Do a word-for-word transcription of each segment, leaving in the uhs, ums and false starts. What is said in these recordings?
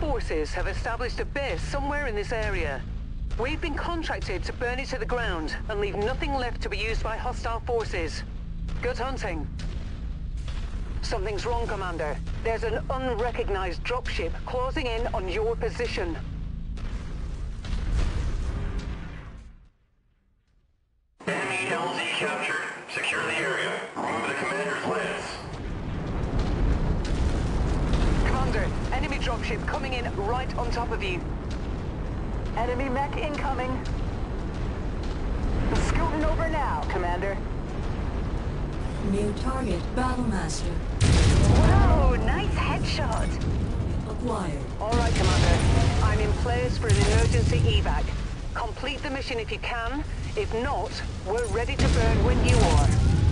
forces have established a base somewhere in this area. We've been contracted to burn it to the ground and leave nothing left to be used by hostile forces. Good hunting. Something's wrong, Commander. There's an unrecognized dropship closing in on your position. Enemy L Z captured. Secure the area. Remove the commander's lance. Commander, enemy dropship coming in right on top of you. Enemy mech incoming. Scooting over now, Commander. New target, Battlemaster. Whoa, nice headshot. Acquired. All right, Commander. I'm in place for an emergency evac. Complete the mission if you can. If not, we're ready to burn when you are.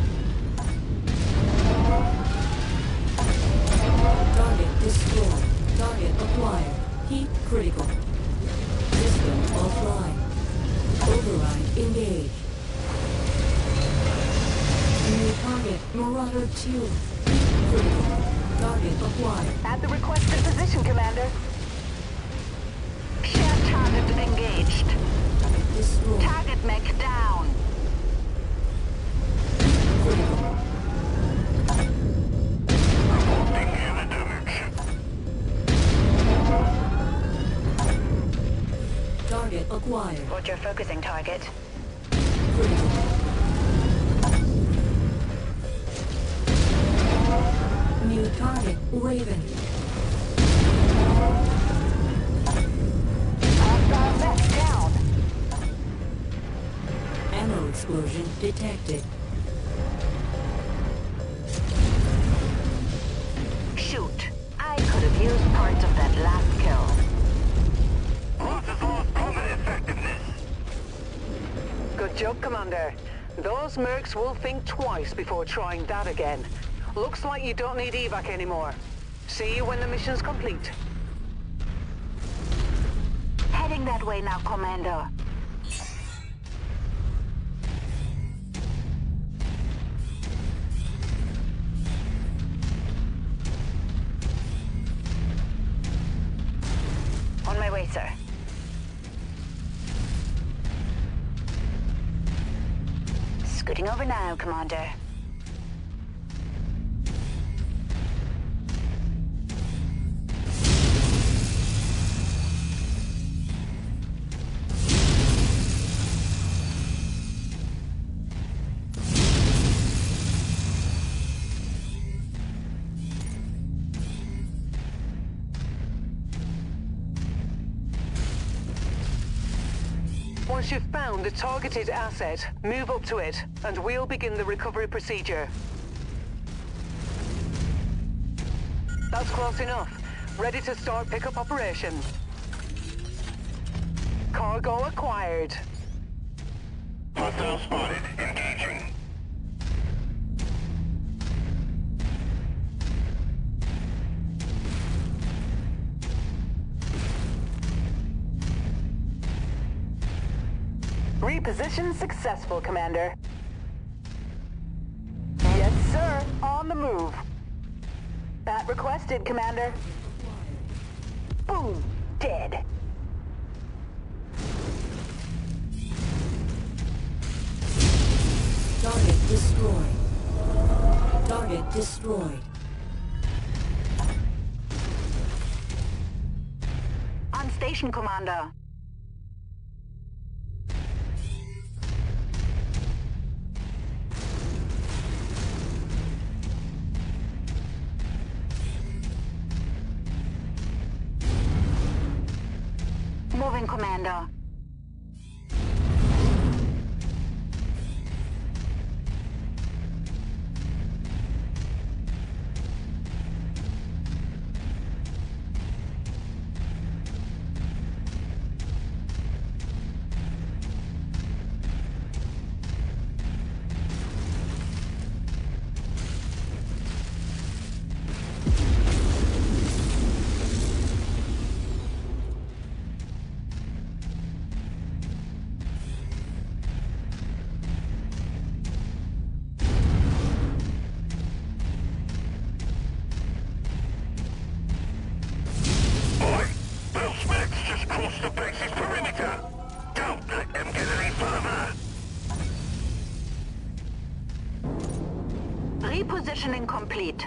Target destroyed. Target acquired. Heat critical. System offline. Override engaged. New target, Marauder two. Heat critical. Target acquired. At the requested position, Commander. Shared target engaged. Destroyed. Target mech down. Critical. Reporting unit damage. Target acquired. Roger, focusing target. Critical. New target, Raven. Hostile mech down. Ammo explosion detected. Shoot. I could have used parts of that last kill. Ross has lost permanent effectiveness. Good job, Commander. Those mercs will think twice before trying that again. Looks like you don't need evac anymore. See you when the mission's complete. Heading that way now, Commander. On my way, sir. Scooting over now, Commander. Once you've found the targeted asset, move up to it, and we'll begin the recovery procedure. That's close enough. Ready to start pickup operation. Cargo acquired. Hostile spotted. Engaging. Reposition successful, Commander. Yes, sir. On the move. Bat requested, Commander. Boom. Dead. Target destroyed. Target destroyed. On station, Commander. Moving, Commander. Repositioning complete.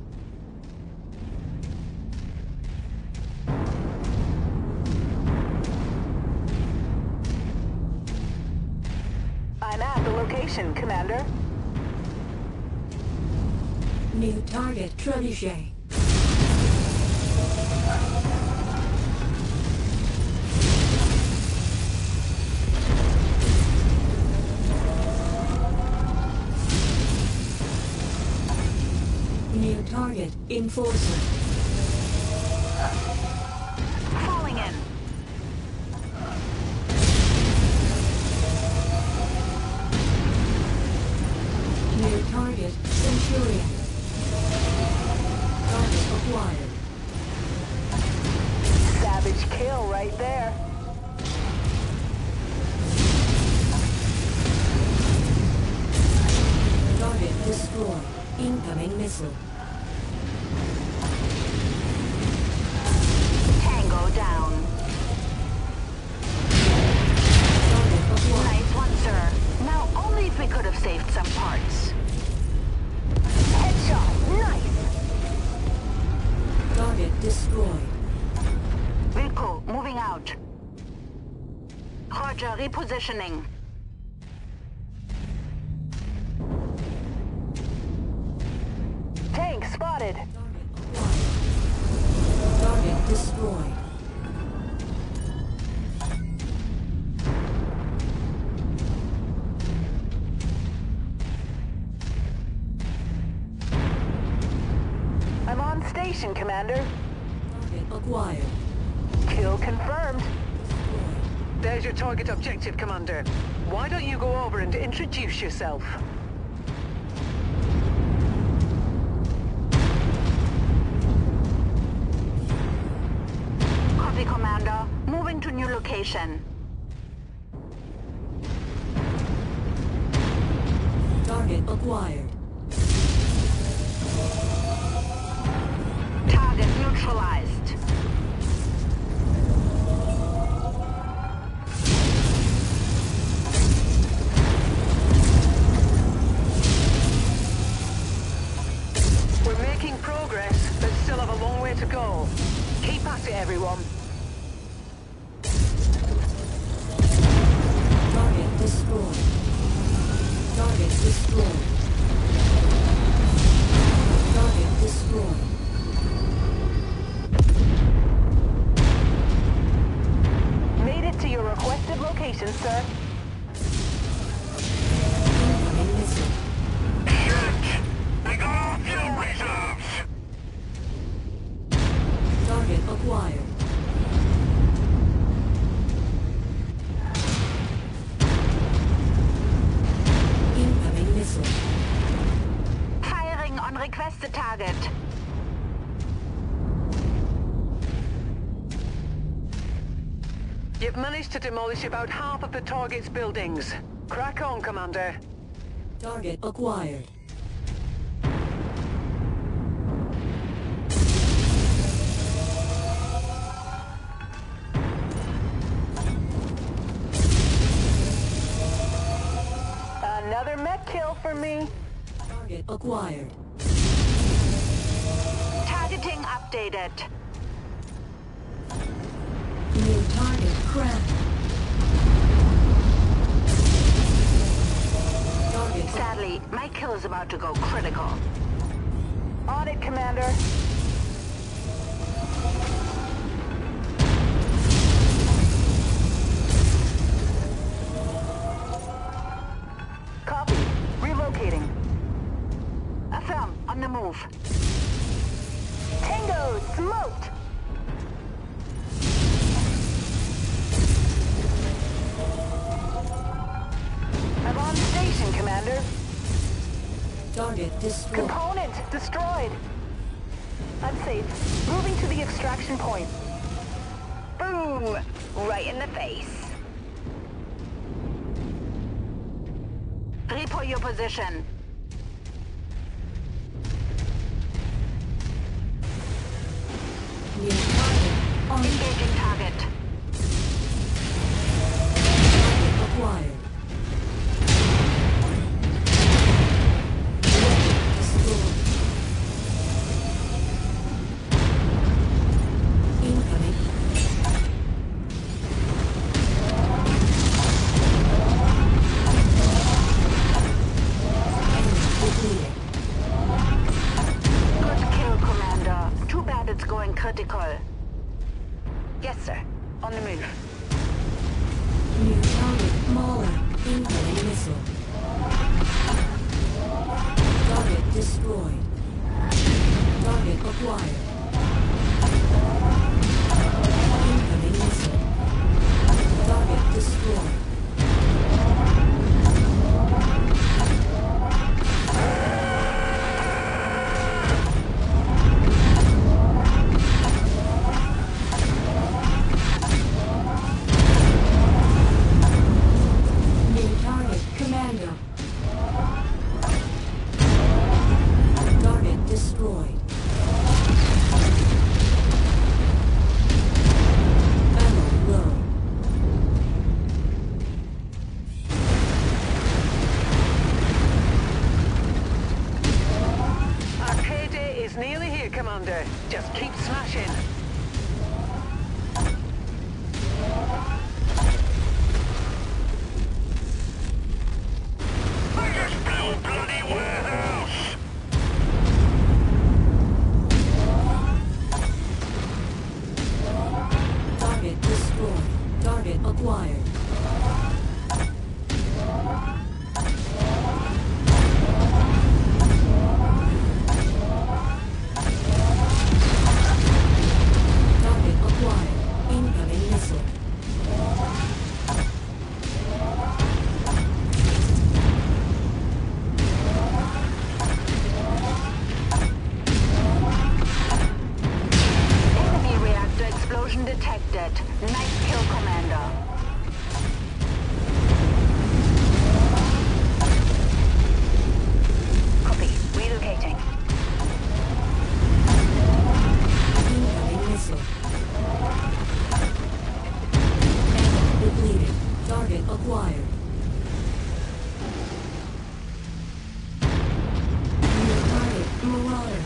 I'm at the location, Commander. New target, Trebuchet. New target, Enforcer. Falling in. New target, Centurion. Target acquired. Savage kill right there. Target destroyed. Incoming missile. Tango down. Target acquired. Nice one, sir. Now only if we could have saved some parts. Headshot. Nice. Target destroyed. Wilco, moving out. Roger, repositioning. Tank spotted. Target acquired. Target destroyed. I'm on station, Commander. Target acquired. Kill confirmed. Destroyed. There's your target objective, Commander. Why don't you go over and introduce yourself? Copy, Commander. Moving to new location. Target acquired. Target neutralized. We're making progress, but still have a long way to go. Keep at it, everyone. Target destroyed. Target destroyed. Target destroyed. Made it to your requested location, sir. Incoming missile. Shit! They got all fuel reserves! Target acquired. Incoming missile. Firing on requested target. You've managed to demolish about half of the target's buildings. Crack on, Commander. Target acquired. Another mech kill for me. Target acquired. Targeting updated. New target cracked. Target Sadly, my kill is about to go critical. On it, Commander. Copy. Relocating. Affirm, on the move. Tango smoked. I'm on station, Commander. target destroyed. Component destroyed. I'm safe. Moving to the extraction point. Boom! Right in the face. Repo your position. New target on Engaging target. target acquired. Destroyed. Incoming missile. Target destroyed. Target acquired. Incoming missile. Target destroyed. Just keep smashing. I just blew a bloody warehouse! Target destroyed. Target acquired. Detected. Nice kill, Commander. Copy. Relocating. Incoming missile. Depleted. Target acquired. New target, Marauder.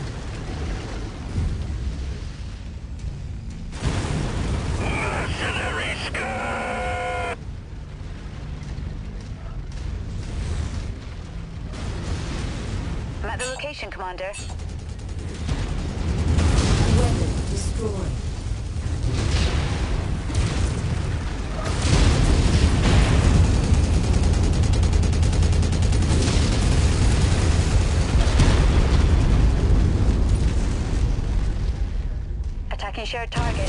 I'm at the location, Commander. Weapon destroyed. Attacking shared target.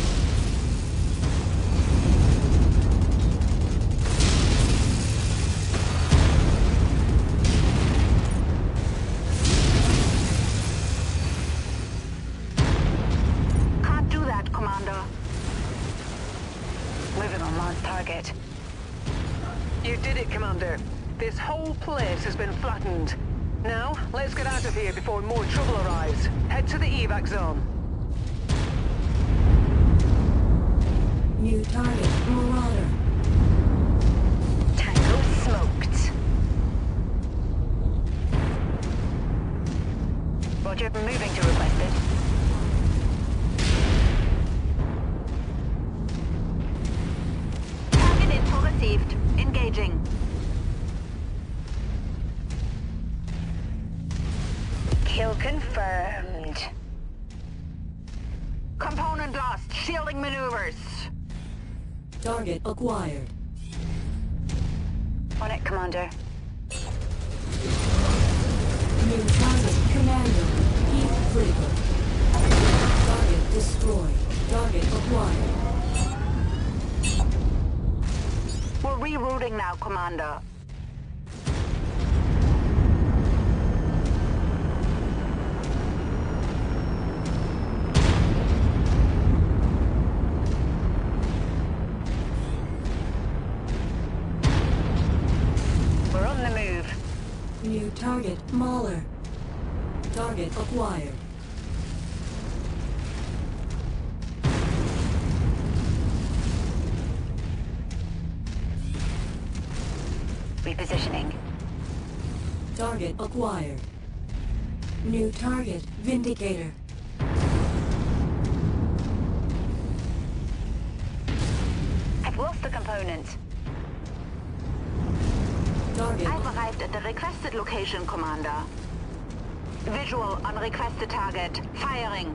Commander. Moving on launch target. You did it, Commander. This whole place has been flattened. Now, let's get out of here before more trouble arrives. Head to the evac zone. New target, Marauder. Tango smoked. Roger, moving to requested. Received. Engaging. Kill confirmed. Component lost. Shielding maneuvers. Target acquired. On it, Commander. New target, Commander. Heat critical. Target destroyed. Target acquired. We're rerouting now, Commander. We're on the move. New target, Mauler. Target acquired. Repositioning. Target acquired. New target, Vindicator. I've lost the component. Target. I've arrived at the requested location, Commander. Visual on requested target. Firing.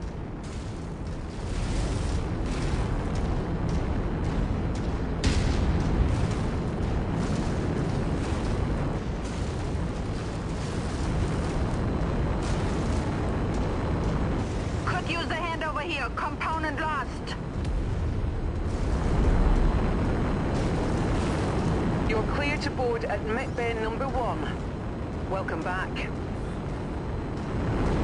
clear. Component lost. You're clear to board at Mech Bay number one. Welcome back.